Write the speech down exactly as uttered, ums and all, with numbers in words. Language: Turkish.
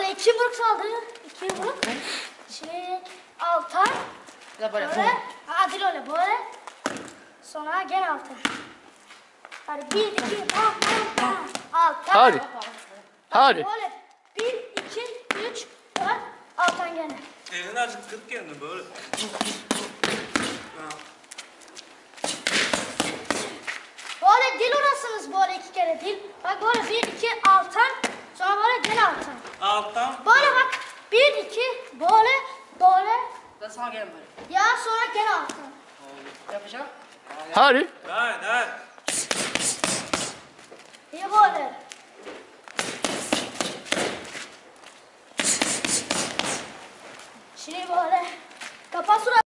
Böyle iki yumruk saldı. İki yumruk. Şey, alta. Da böyle. Böyle. Adil öyle böyle. Sonra gene alta. Hadi bir, iki, bam, bam, bam. Alta. Hadi. Hadi. Böyle bir, iki, üç, dört. Alttan gene. Elini azıcık kırıp kendini böyle. Böyle dil orasınız böyle iki kere dil. Bak böyle bir, iki, alttan. Sonra böyle gene alttan. Alttan. Böyle bak. Bir, iki, böyle, böyle. Da sağa gelin böyle. Ya sonra gene alttan. Yapacağım. Hadi. Hayır hayır. İyi böyle. Şimdi böyle. Kapat surat.